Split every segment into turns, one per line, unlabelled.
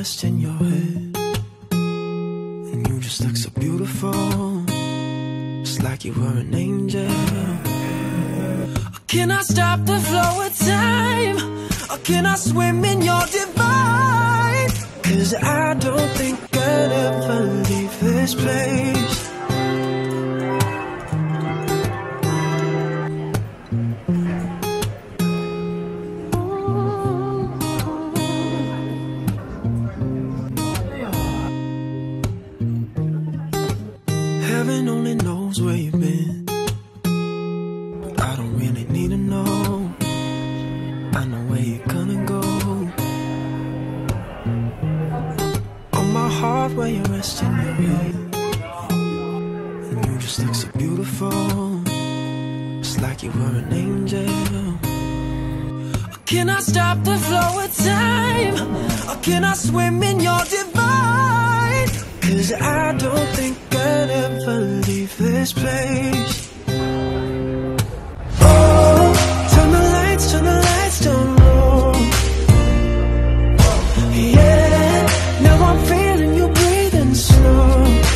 rest in your head, and you just look so beautiful, just like you were an angel. Can I stop the flow of time, or can I swim in your divine? 'Cause I don't think I'd ever leave this place. Heaven only knows where you've been, but I don't really need to know. I know where you're gonna go. On my heart where you're resting your head, and you just look so beautiful, just like you were an angel. Can I stop the flow of time, or can I swim in your divine? 'Cause I don't think I'd ever leave this place. Oh, turn the lights down low. Yeah, now I'm feeling you breathing slow.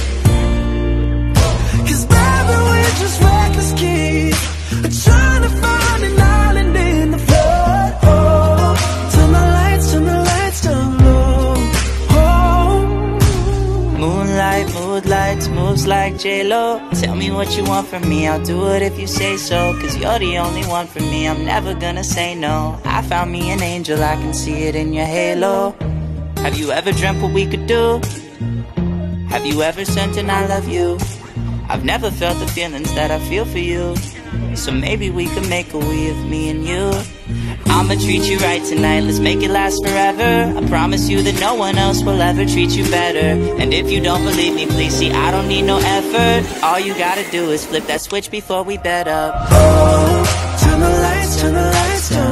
'Cause baby, we're just reckless kids, trying to find an island in the flood. Oh, turn the lights down low. Oh,
moonlights, moves like J-Lo. Tell me what you want from me, I'll do it if you say so. 'Cause you're the only one for me, I'm never gonna say no. I found me an angel, I can see it in your halo. Have you ever dreamt what we could do? Have you ever sent an I love you? I've never felt the feelings that I feel for you, so maybe we could make a we of me and you. I'ma treat you right tonight, let's make it last forever. I promise you that no one else will ever treat you better. And if you don't believe me, please see, I don't need no effort. All you gotta do is flip that switch before we bed up.
oh, turn the lights down